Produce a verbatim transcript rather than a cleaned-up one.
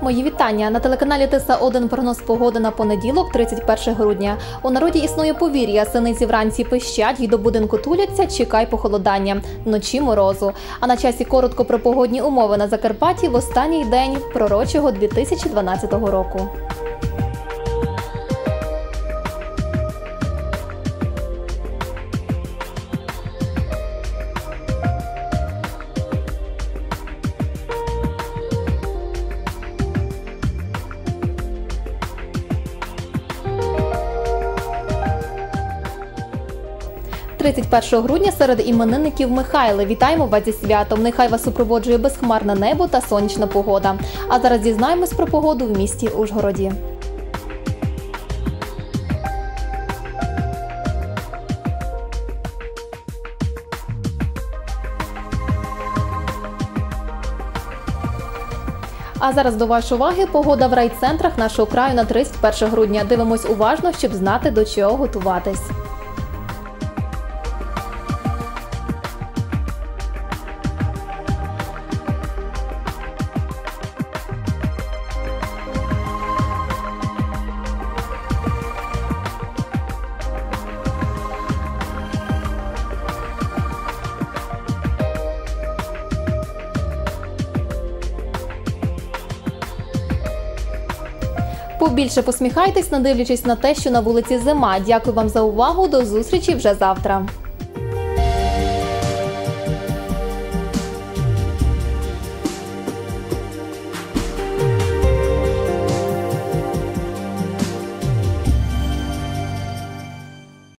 Мої вітання. На телеканалі Тиса один прогноз погоди на понеділок, тридцять перше грудня. У народі існує повір'я, синиці вранці пищать і до будинку туляться, чекай похолодання, вночі морозу. А на часі коротко про погодні умови на Закарпатті в останній день пророчого дві тисячі дванадцятого року. тридцять першого грудня серед іменинників Михайли. Вітаємо вас зі святом. Нехай вас супроводжує безхмарне небо та сонячна погода. А зараз дізнаємось про погоду в місті Ужгороді. А зараз до вашої уваги погода в райцентрах нашого краю на тридцять перше грудня. Дивимось уважно, щоб знати, до чого готуватись. Побільше посміхайтесь, не дивлячись на те, що на вулиці зима. Дякую вам за увагу, до зустрічі вже завтра.